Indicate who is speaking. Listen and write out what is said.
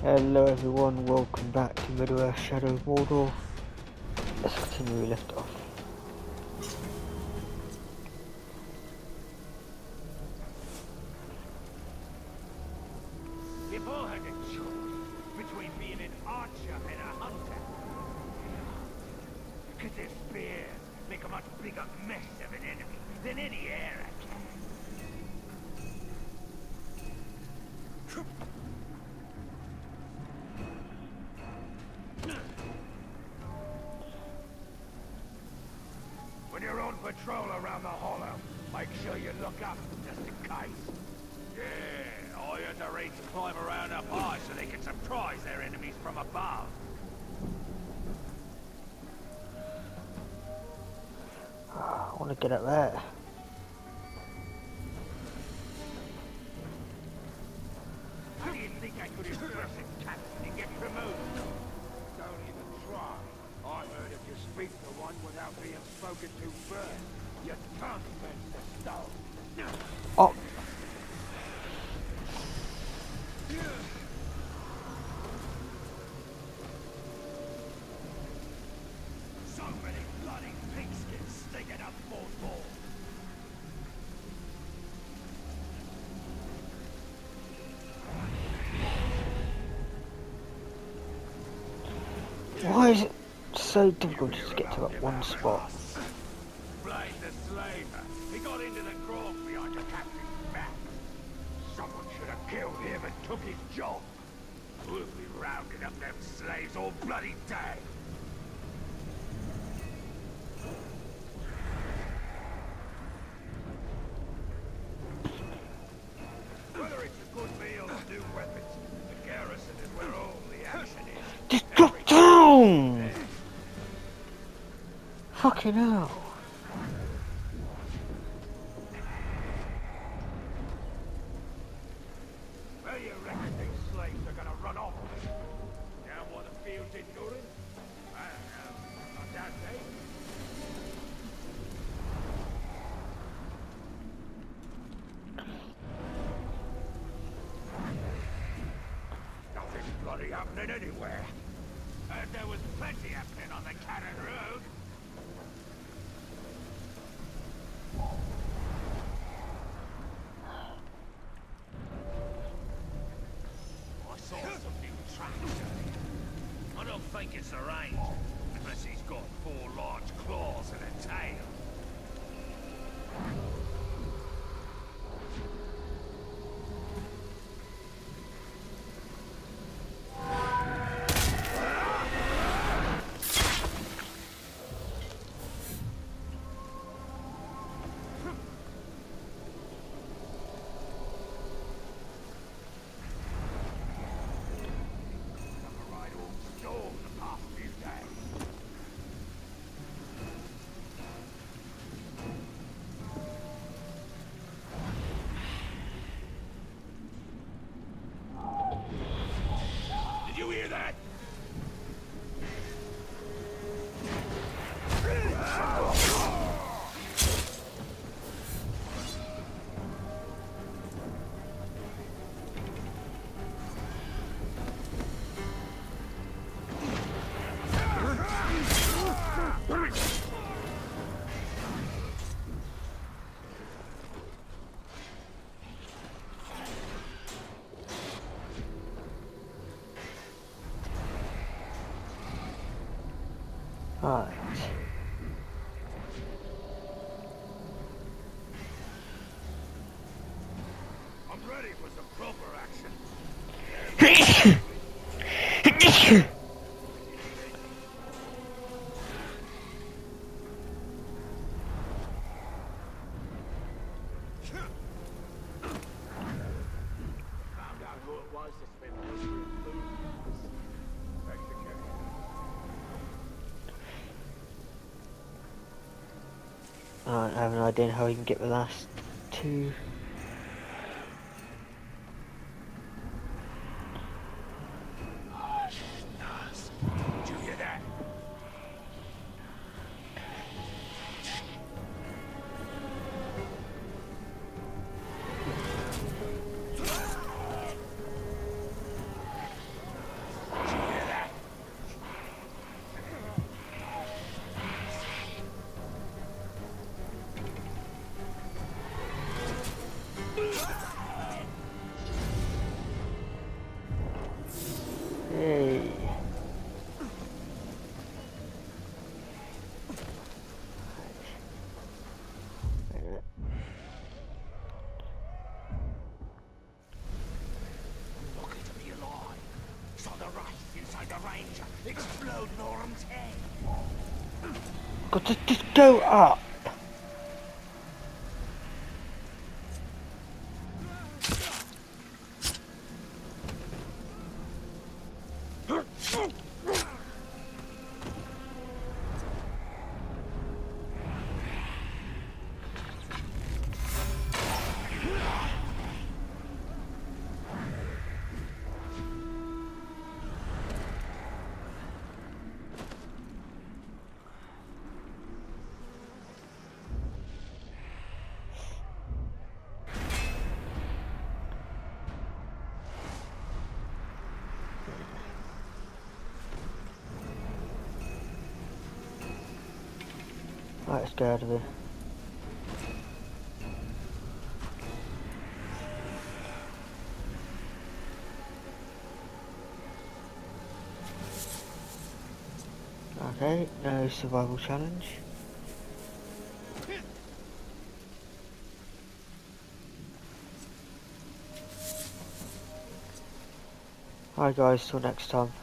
Speaker 1: Hello everyone, welcome back to Middle-earth Shadow of Mordor. Let's continue where we left off.
Speaker 2: You've all had a choice between being an archer and a hunter. Because their spears make a much bigger mess of an enemy than any arrow can. When you're on patrol around the hollow, make sure you look up just in case. Yeah, all your Marines climb around up high so they can surprise their enemies from above.
Speaker 1: I want to get up there.
Speaker 2: How do you think I could impress a captain and get promoted? Don't even try. I heard if you speak to one without being spoken to first, your tongue bends to stone.
Speaker 1: Oh!
Speaker 2: So many bloody pigskins sticking up Mordor.
Speaker 1: Why is it so difficult just to get to that one spot?
Speaker 2: Blade the slaver. He got into the grove behind the captain's back. Someone should have killed him and took his job. We'll be rounding up them slaves all bloody day. Whether it's a good meal or new weapons, the garrison is where all the action is.
Speaker 1: Just drop down! Fucking hell.
Speaker 2: Where you reckon these slaves are gonna run off? Down by the fields in Durin? I don't know. Not that day. Nothing's bloody happening anywhere. Heard there was plenty happening on the Cannon Road. I saw some new tracks earlier. I don't think it's a ranger, unless he's got 4 large claws and a tail. Right all storm the past few days. Did you hear that?
Speaker 1: Right.
Speaker 2: I'm ready for some proper action. Found out who it was that spent most of his food. Executed.
Speaker 1: I have no idea how we can get the last 2.
Speaker 2: Did you hear that?
Speaker 1: Hey.
Speaker 2: Lucky to be alive. Saw the rifle inside the Ranger explode Norm's head.
Speaker 1: Got to just go up. Right, let's get out of here. Okay, no survival challenge. Alright guys, till next time.